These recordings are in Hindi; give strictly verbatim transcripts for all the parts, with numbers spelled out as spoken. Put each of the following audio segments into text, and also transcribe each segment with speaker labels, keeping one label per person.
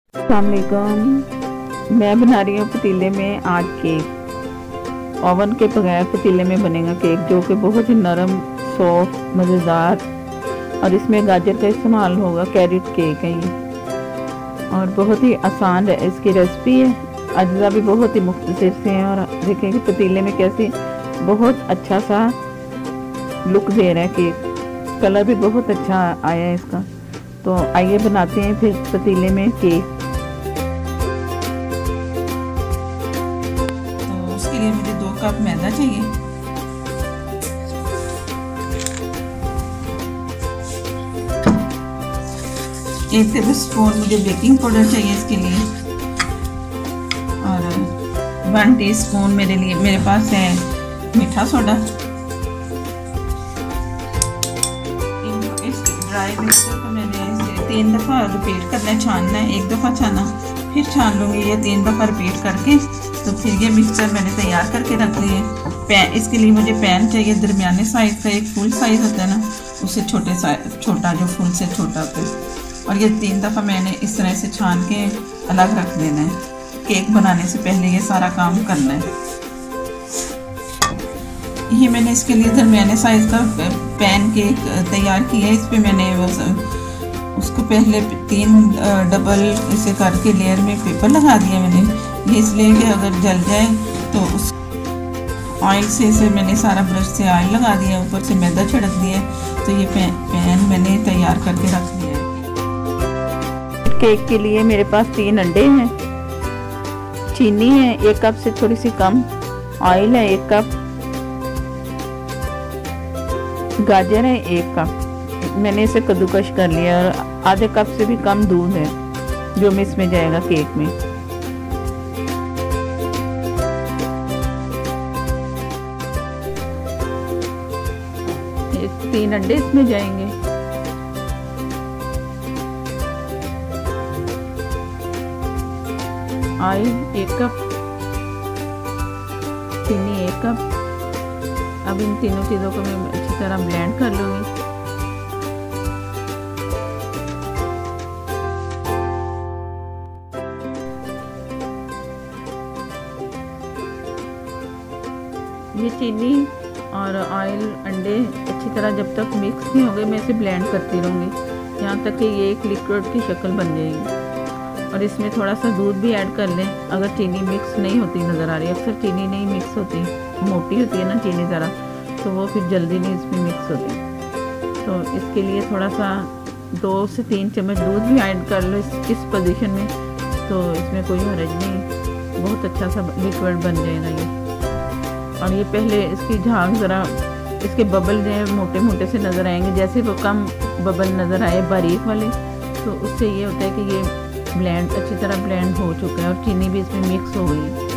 Speaker 1: अस्सलाम वालेकुम। मैं बना रही हूँ पतीले में आज केक। ओवन के बगैर पतीले में बनेगा केक, जो कि बहुत ही नरम, सॉफ्ट, मज़ेदार। और इसमें गाजर का इस्तेमाल होगा। कैरेट केक है ये और बहुत ही आसान है इसकी रेसिपी है। अज्जा भी बहुत ही मुख्तसर से हैं और देखेंगे पतीले में कैसे बहुत अच्छा सा लुक दे रहा है केक। कलर भी बहुत अच्छा आया है इसका। तो आइए बनाते हैं फिर पतीले में केक।
Speaker 2: तो उसके लिए मुझे दो कप मैदा चाहिए। एक टेबल स्पून मुझे बेकिंग पाउडर चाहिए इसके लिए और वन टीस्पून मेरे लिए मेरे पास है मीठा सोडा। इस ड्राई मिक्सचर को मैंने इसे तीन दफ़ा रिपीट करना है, छानना है। एक दफ़ा छाना फिर छान लूँगी, ये तीन दफ़ा रिपीट करके। तो फिर ये मिक्सचर मैंने तैयार करके रख लिए। पैन, इसके लिए मुझे पैन चाहिए दरमियाने साइज़ का। एक फुल साइज़ होता है ना, उससे छोटे साइज छोटा जो फुल से छोटा होता है। और ये तीन दफ़ा मैंने इस तरह से छान के अलग रख देना है। केक बनाने से पहले ये सारा काम करना है। ये मैंने इसके लिए दरमियाने साइज़ का पैन केक तैयार किया है। इस पर मैंने उसको पहले तीन डबल इसे करके लेयर में पेपर लगा दिया मैंने। ये इसलिए कि अगर जल जाए तो उस ऑयल से इसे मैंने सारा ब्रश से ऑयल लगा दिया, ऊपर से मैदा छिड़क दिया। तो ये पैन, पैन मैंने तैयार करके रख दिया है।
Speaker 1: केक के लिए मेरे पास तीन अंडे हैं, चीनी है एक कप से थोड़ी सी कम, ऑयल है एक कप, गाजर है एक कप। मैंने इसे कद्दूकश कर लिया और आधे कप से भी कम दूध है जो मिक्स में जाएगा केक में। तीन अंडे इसमें जाएंगे। ऑयल एक कप, चीनी एक कप। अब इन तीनों चीज़ों को मैं अच्छी तरह ब्लेंड कर लूँगी। ये चीनी और ऑयल अंडे अच्छी तरह जब तक मिक्स नहीं होंगे मैं इसे ब्लेंड करती रहूँगी, यहाँ तक कि ये एक लिक्विड की शक्ल बन जाएगी। और इसमें थोड़ा सा दूध भी ऐड कर लें अगर चीनी मिक्स नहीं होती नज़र आ रही। अक्सर चीनी नहीं मिक्स होती, मोटी होती है ना चीनी ज़रा, तो वो फिर जल्दी नहीं इसमें मिक्स होती। तो इसके लिए थोड़ा सा दो से तीन चम्मच दूध भी ऐड कर लो इस, इस पोजीशन में, तो इसमें कोई हर्ज नहीं, बहुत अच्छा सा लिक्विड बन जाएगा ये। और ये पहले इसकी झाग ज़रा, इसके बबल जो है मोटे मोटे से नज़र आएंगे। जैसे वो कम बबल नज़र आए बारीक वाले, तो उससे ये होता है कि ये ब्लेंड अच्छी तरह ब्लेंड हो चुका है और चीनी भी इसमें मिक्स हो गई है।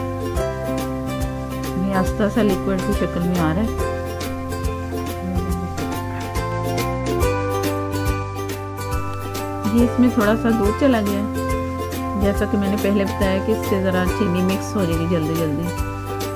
Speaker 1: ये आस्ता सा लिक्विड की शक्ल में आ रहा है। ये इसमें थोड़ा सा दूध चला गया, जैसा कि मैंने पहले बताया कि इससे ज़रा चीनी मिक्स हो जाएगी जल्दी जल्दी।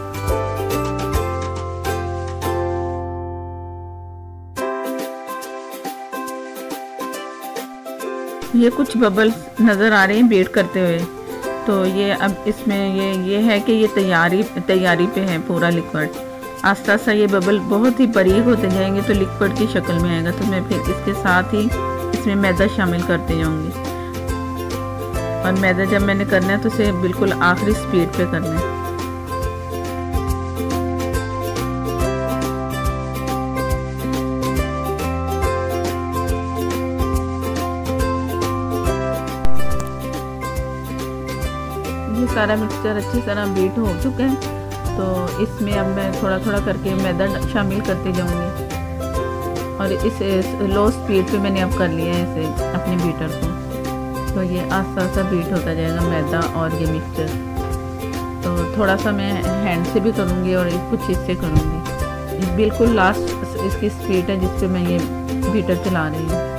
Speaker 1: ये कुछ बबल्स नज़र आ रहे हैं बीट करते हुए, तो ये अब इसमें ये ये है कि ये तैयारी तैयारी पे है पूरा लिक्विड। आस्ता आस्ता ये बबल बहुत ही बारीक होते जाएंगे तो लिक्विड की शक्ल में आएगा। तो मैं फिर इसके साथ ही इसमें मैदा शामिल करते जाऊंगी। और मैदा जब मैंने करना है तो इसे बिल्कुल आखिरी स्पीड पे करना है। ये सारा मिक्सचर अच्छी तरह बीट हो चुका है, तो इसमें अब मैं थोड़ा थोड़ा करके मैदा शामिल करती जाऊंगी। और इसे लो स्पीड पे मैंने अब कर लिया है इसे अपने बीटर को। तो ये आस्ता आस्ता बीट होता जाएगा मैदा और ये मिक्सचर। तो थोड़ा सा मैं हैंड से भी करूँगी और कुछ इससे करूँगी। बिल्कुल लास्ट इसकी स्पीड है जिस पे मैं ये बीटर चला रही हूँ।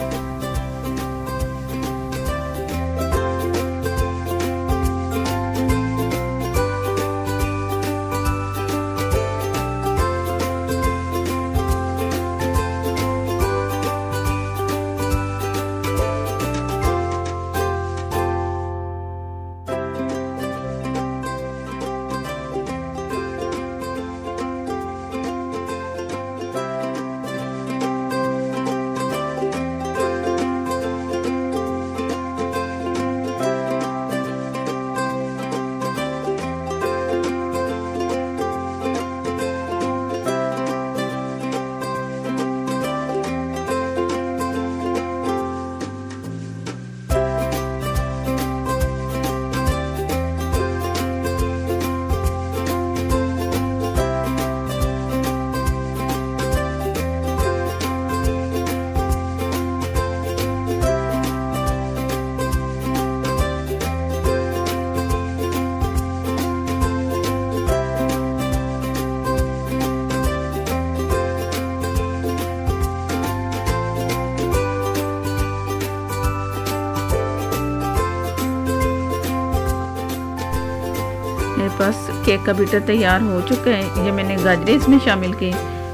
Speaker 1: मेरे पास केक का बीटर तैयार हो चुका है। ये मैंने गाजरें इसमें शामिल की,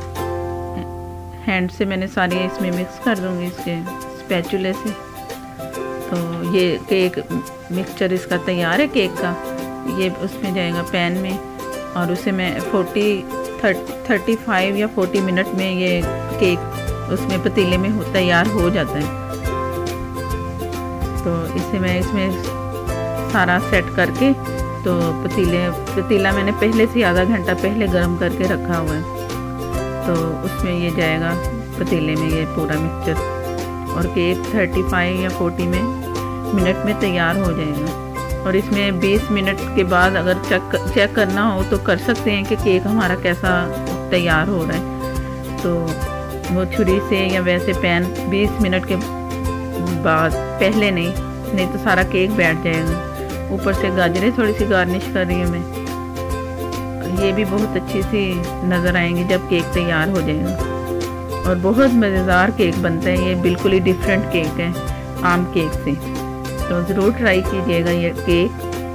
Speaker 1: हैंड से मैंने सारी इसमें मिक्स कर दूँगी इसके स्पैचुले से। तो ये केक मिक्सचर इसका तैयार है केक का। ये उसमें जाएगा पैन में और उसे मैं फोर्टी थर्टी फाइव या फोर्टी मिनट में ये केक उसमें पतीले में हो तैयार हो जाता है। तो इसे मैं इसमें सारा सेट करके तो पतीले पतीला मैंने पहले से आधा घंटा पहले गर्म करके रखा हुआ है। तो उसमें ये जाएगा पतीले में ये पूरा मिक्सचर और केक थर्टी फाइव या फोर्टी में मिनट में तैयार हो जाएगा। और इसमें बीस मिनट के बाद अगर चेक चेक करना हो तो कर सकते हैं कि केक हमारा कैसा तैयार हो रहा है। तो वो छुरी से या वैसे पैन बीस मिनट के बाद, पहले नहीं नहीं तो सारा केक बैठ जाएगा। ऊपर से गाजरें थोड़ी सी गार्निश कर रही हूँ मैं, ये भी बहुत अच्छी सी नज़र आएंगी जब केक तैयार हो जाएगा। और बहुत मज़ेदार केक बनता है, ये बिल्कुल ही डिफरेंट केक है आम केक से। तो ज़रूर ट्राई कीजिएगा ये केक।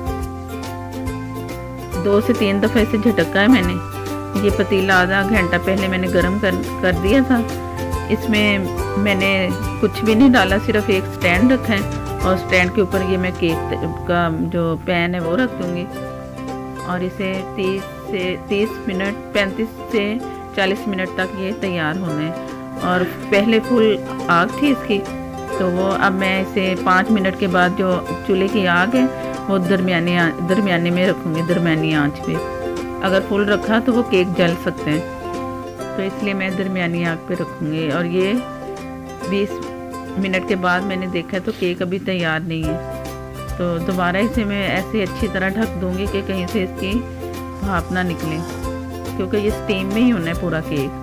Speaker 1: दो से तीन दफ़े इसे झटका है मैंने। ये पतीला आधा घंटा पहले मैंने गरम कर कर दिया था। इसमें मैंने कुछ भी नहीं डाला, सिर्फ एक स्टैंड रखा है और स्टैंड के ऊपर ये मैं केक का जो पैन है वो रख दूँगी। और इसे तीस से तीस मिनट पैंतीस से चालीस मिनट तक ये तैयार होना है। और पहले फुल आग थी इसकी, तो वो अब मैं इसे पाँच मिनट के बाद जो चूल्हे की आग है वो दरमियानी दरमियाने में रखूँगी, दरमियानी आंच पे। अगर फुल रखा तो वो केक जल सकते हैं, तो इसलिए मैं दरमियानी आग पे रखूँगी। और ये बीस मिनट के बाद मैंने देखा तो केक अभी तैयार नहीं है। तो दोबारा इसे मैं ऐसे अच्छी तरह ढक दूँगी कि कहीं से इसकी भाप ना निकले, क्योंकि ये स्टीम में ही होना है पूरा केक।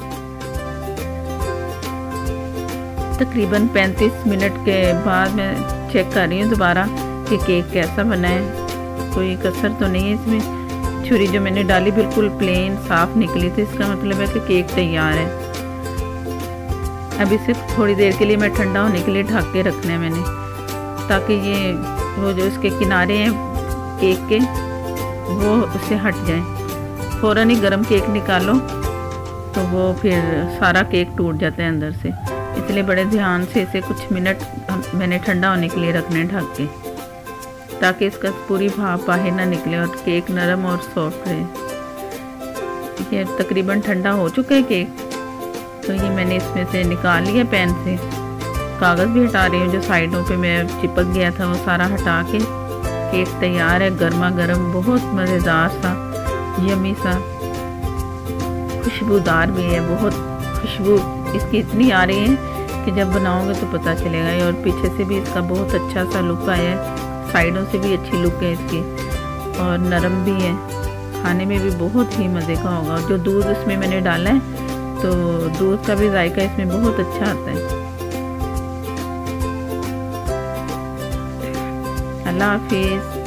Speaker 1: तकरीबन पैंतीस मिनट के बाद मैं चेक कर रही हूँ दोबारा कि केक कैसा बना है, कोई कसर तो नहीं है इसमें। छुरी जो मैंने डाली बिल्कुल प्लेन साफ निकली थी, इसका मतलब है कि केक तैयार है। अब इसे थोड़ी देर के लिए मैं ठंडा होने के लिए ढक के रखना है मैंने, ताकि ये वो जो इसके किनारे हैं केक के वो उससे हट जाए। फ़ौरन ही गरम केक निकालो तो वो फिर सारा केक टूट जाता है अंदर से, इसलिए बड़े ध्यान से इसे कुछ मिनट मैंने ठंडा होने के लिए रखना है ढक के, ताकि इसका पूरी भाप बाहर ना निकले और केक नरम और सॉफ्ट रहे। ये तकरीबन ठंडा हो चुका है केक, तो ये मैंने इसमें से निकाल लिया पैन से। कागज़ भी हटा रही हूँ जो साइडों पे मैं चिपक गया था, वो सारा हटा के केक तैयार है गर्मा गर्म, बहुत मज़ेदार सा, यमी सा, खुशबूदार भी है। बहुत खुशबू इसकी इतनी आ रही है कि जब बनाओगे तो पता चलेगा। और पीछे से भी इसका बहुत अच्छा सा लुक आया है, साइडों से भी अच्छी लुक है इसकी, और नरम भी है, खाने में भी बहुत ही मज़े का होगा। जो दूध इसमें मैंने डाला है तो दूध का भी जायका इसमें बहुत अच्छा आता है। अल्लाह हाफिज़।